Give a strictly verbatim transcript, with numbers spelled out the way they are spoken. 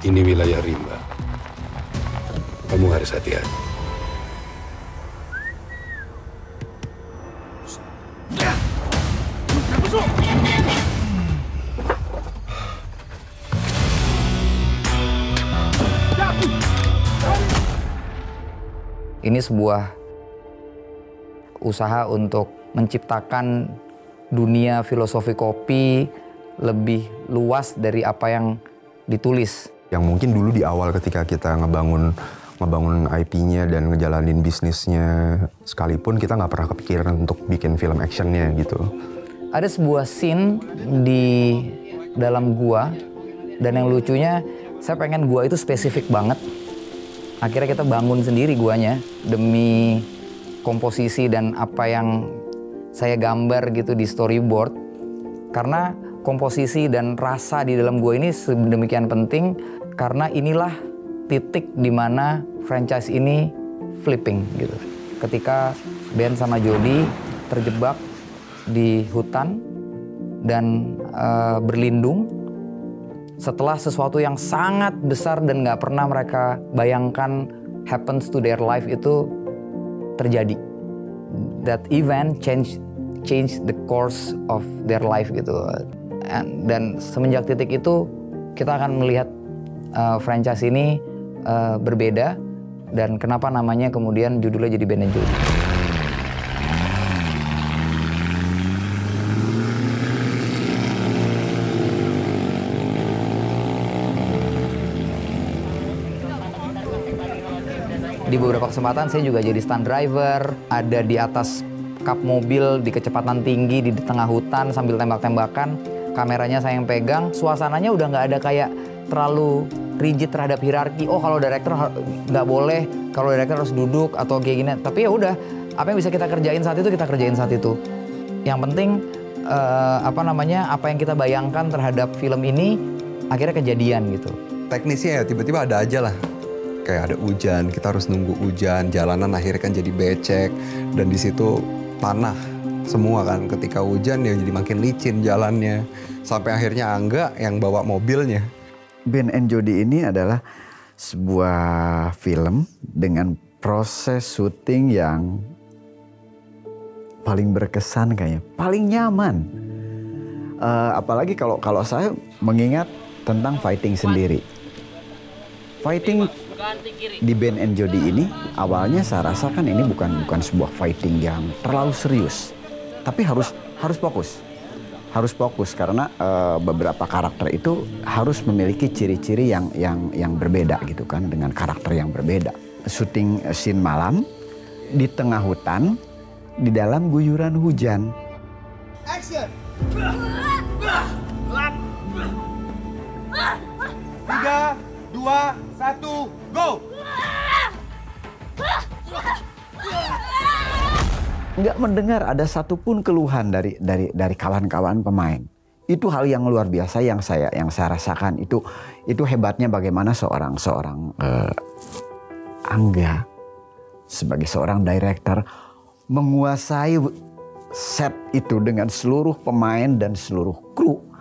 Ini wilayah rimba. Kamu harus hati-hati. Ini sebuah usaha untuk menciptakan dunia filosofi kopi lebih luas dari apa yang ditulis. Yang mungkin dulu di awal ketika kita ngebangun ngebangun I P-nya dan ngejalanin bisnisnya, sekalipun kita nggak pernah kepikiran untuk bikin film actionnya gitu. Ada sebuah scene di dalam gua, dan yang lucunya saya pengen gua itu spesifik banget. Akhirnya kita bangun sendiri guanya demi komposisi dan apa yang saya gambar gitu di storyboard. Karena komposisi dan rasa di dalam gua ini sedemikian penting, karena inilah titik di mana franchise ini flipping gitu. Ketika Ben sama Jody terjebak di hutan dan uh, berlindung setelah sesuatu yang sangat besar dan nggak pernah mereka bayangkan happens to their life itu terjadi. That event change change the course of their life gitu. And, dan semenjak titik itu kita akan melihat uh, franchise ini uh, berbeda, dan kenapa namanya kemudian judulnya jadi Ben and Jody. Di beberapa kesempatan saya juga jadi stunt driver, ada di atas kap mobil di kecepatan tinggi di tengah hutan sambil tembak-tembakan. Kameranya saya yang pegang, suasananya udah nggak ada kayak terlalu rigid terhadap hierarki. Oh kalau director nggak boleh, kalau director harus duduk atau kayak gini. Tapi ya udah, apa yang bisa kita kerjain saat itu kita kerjain saat itu. Yang penting uh, apa namanya, apa yang kita bayangkan terhadap film ini akhirnya kejadian gitu. Teknisnya ya tiba-tiba ada aja lah. Kayak ada hujan, kita harus nunggu hujan, jalanan akhirnya kan jadi becek, dan di situ tanah semua kan. Ketika hujan ya jadi makin licin jalannya, sampai akhirnya Angga yang bawa mobilnya. Ben and Jody ini adalah sebuah film dengan proses syuting yang paling berkesan kayaknya, paling nyaman. Uh, apalagi kalau kalau saya mengingat tentang fighting sendiri. Fighting di Ben and Jody ini awalnya saya rasakan ini bukan bukan sebuah fighting yang terlalu serius, tapi harus harus fokus, harus fokus karena uh, beberapa karakter itu harus memiliki ciri-ciri yang yang yang berbeda gitu kan, dengan karakter yang berbeda. Syuting scene malam di tengah hutan di dalam guyuran hujan. Action. Tiga, dua, satu, go! Nggak mendengar ada satupun keluhan dari dari dari kawan-kawan pemain. Itu hal yang luar biasa yang saya yang saya rasakan. Itu itu hebatnya bagaimana seorang seorang uh, Angga sebagai seorang director menguasai set itu dengan seluruh pemain dan seluruh kru.